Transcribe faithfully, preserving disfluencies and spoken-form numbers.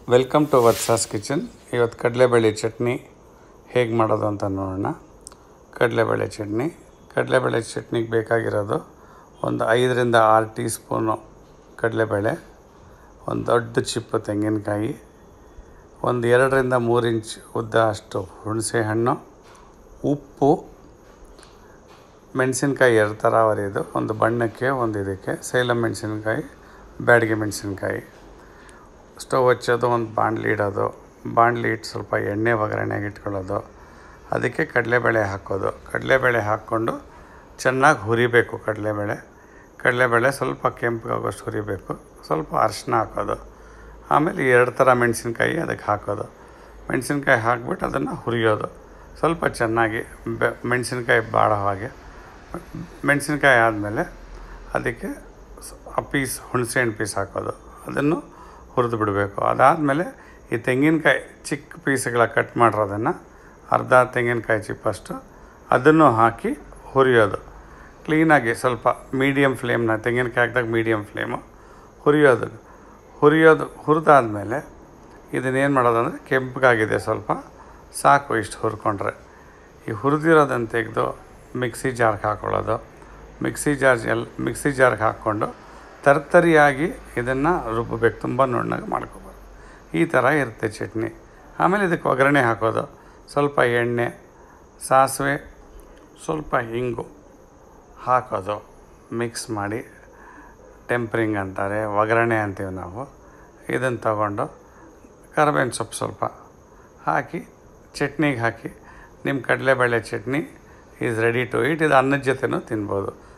Welcome to ವತ್ಸಾಸ್ kitchen. ಇವತ್ತು ಕಡಲೆಬೇಳೆ ಚಟ್ನಿ ಹೇಗೆ ಮಾಡೋದು ಅಂತ ನೋಡೋಣ. ಕಡಲೆಬೇಳೆ ಚಟ್ನಿ ಕಡಲೆಬೇಳೆ ಚಟ್ನಿಗೆ ಬೇಕಾಗಿರೋದು ಒಂದು ಐದರಿಂದ ಆರು ಟೀ ಸ್ಪೂನು ಕಡಲೆಬೇಳೆ, ಒಂದು ದೊಡ್ಡ ಚಿಪ್ಪು ತೆಂಗಿನಕಾಯಿ, ಒಂದು ಎರಡರಿಂದ ಮೂರು ಇಂಚ್ ಉದ್ದ ಅಷ್ಟು ಹುಣಸೆ ಹಣ್ಣು, ಉಪ್ಪು, ಮೆಣಸಿನ್ಕಾಯಿ ಎರಡು ಥರ ಅವರಿದು, ಒಂದು ಬಣ್ಣಕ್ಕೆ ಒಂದು ಇದಕ್ಕೆ, ಸೇಲಂ ಮೆಣಸಿನ್ಕಾಯಿ, ಬ್ಯಾಡಗಿ ಮೆಣಸಿನ್ಕಾಯಿ. ಸ್ಟವ್ ಹಚ್ಚೋದು, ಒಂದು ಬಾಣಲಿ ಇಡೋದು, ಬಾಣಲಿ ಇಟ್ಟು ಸ್ವಲ್ಪ ಎಣ್ಣೆ ಒಗ್ಗರಣೆಗೆ ಇಟ್ಕೊಳ್ಳೋದು, ಅದಕ್ಕೆ ಕಡಲೆಬೇಳೆ ಹಾಕೋದು. ಕಡಲೆಬೇಳೆ ಹಾಕ್ಕೊಂಡು ಚೆನ್ನಾಗಿ ಹುರಿಬೇಕು. ಕಡಲೆಬೇಳೆ ಕಡಲೆಬೇಳೆ ಸ್ವಲ್ಪ ಕೆಂಪಗಾಗೋಷ್ಟು ಹುರಿಬೇಕು. ಸ್ವಲ್ಪ ಅರಿಶಿನ ಹಾಕೋದು. ಆಮೇಲೆ ಎರಡು ಥರ ಮೆಣಸಿನ್ಕಾಯಿ ಅದಕ್ಕೆ ಹಾಕೋದು. ಮೆಣಸಿನ್ಕಾಯಿ ಹಾಕ್ಬಿಟ್ಟು ಅದನ್ನು ಹುರಿಯೋದು ಸ್ವಲ್ಪ ಚೆನ್ನಾಗಿ, ಬೆ ಮೆಣಸಿನ್ಕಾಯಿ ಬಾಡೋ ಹಾಗೆ. ಮೆಣಸಿನ್ಕಾಯಿ ಆದಮೇಲೆ ಅದಕ್ಕೆ ಆ ಪೀಸ್ ಹುಣಸೆಹಣ್ಣು ಪೀಸ್ ಹಾಕೋದು, ಅದನ್ನು ಹುರಿದು ಬಿಡಬೇಕು. ಅದಾದಮೇಲೆ ಈ ತೆಂಗಿನಕಾಯಿ ಚಿಕ್ಕ ಪೀಸ್ಗಳ ಕಟ್ ಮಾಡಿರೋದನ್ನು, ಅರ್ಧ ತೆಂಗಿನಕಾಯಿ ಚಿಪ್ಪಷ್ಟು, ಅದನ್ನು ಹಾಕಿ ಹುರಿಯೋದು ಕ್ಲೀನಾಗಿ. ಸ್ವಲ್ಪ ಮೀಡಿಯಮ್ ಫ್ಲೇಮ್ನ, ತೆಂಗಿನಕಾಯಿ ಹಾಕಿದಾಗ ಮೀಡಿಯಮ್ ಫ್ಲೇಮು ಹುರಿಯೋದು ಹುರಿಯೋದು ಹುರಿದಾದ್ಮೇಲೆ ಇದನ್ನೇನು ಮಾಡೋದಂದರೆ, ಕೆಂಪಗಾಗಿದೆ ಸ್ವಲ್ಪ ಸಾಕು, ಇಷ್ಟು ಹುರ್ಕೊಂಡ್ರೆ. ಈ ಹುರಿದಿರೋದನ್ನು ತೆಗೆದು ಮಿಕ್ಸಿ ಜಾರ್ಗೆ ಹಾಕ್ಕೊಳ್ಳೋದು. ಮಿಕ್ಸಿ ಜಾರ್ ಎಲ್ ಮಿಕ್ಸಿ ಜಾರ್ಗೆ ಹಾಕ್ಕೊಂಡು ತರ್ತರಿಯಾಗಿ ಇದನ್ನು ರುಬ್ಬಬೇಕು, ತುಂಬ ನುಣ್ಣಗೆ ಮಾಡ್ಕೊಬಾರ್ದು. ಈ ಥರ ಇರುತ್ತೆ ಚಟ್ನಿ. ಆಮೇಲೆ ಇದಕ್ಕೆ ಒಗ್ಗರಣೆ ಹಾಕೋದು. ಸ್ವಲ್ಪ ಎಣ್ಣೆ, ಸಾಸಿವೆ, ಸ್ವಲ್ಪ ಹಿಂಗು ಹಾಕೋದು, ಮಿಕ್ಸ್ ಮಾಡಿ, ಟೆಂಪ್ರಿಂಗ್ ಅಂತಾರೆ, ಒಗ್ಗರಣೆ ಅಂತೀವಿ ನಾವು. ಇದನ್ನು ತಗೊಂಡು ಕರಿಬೇವಿನ ಸೊಪ್ಪು ಸ್ವಲ್ಪ ಹಾಕಿ ಚಟ್ನಿಗೆ ಹಾಕಿ, ನಿಮ್ಮ ಕಡಲೆಬೇಳೆ chutney is ready to eat. ಇದು ಅನ್ನದ ಜೊತೆನೂ ತಿನ್ಬೋದು.